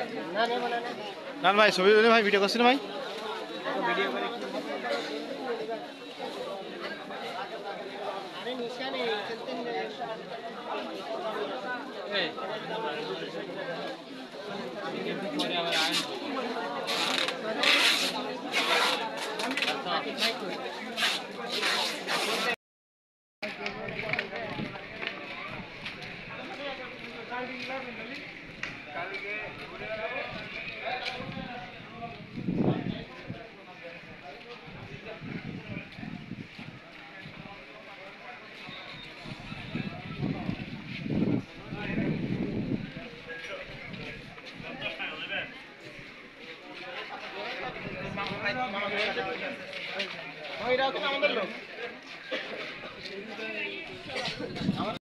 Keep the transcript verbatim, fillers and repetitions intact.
না ভাই ছবি তুলে ভাই ভিডিও করছিস ভাই ভিডিও করে আরে নিশানে চলতে এই পরে আবার আয় ওই রাখুন আমাদের লোক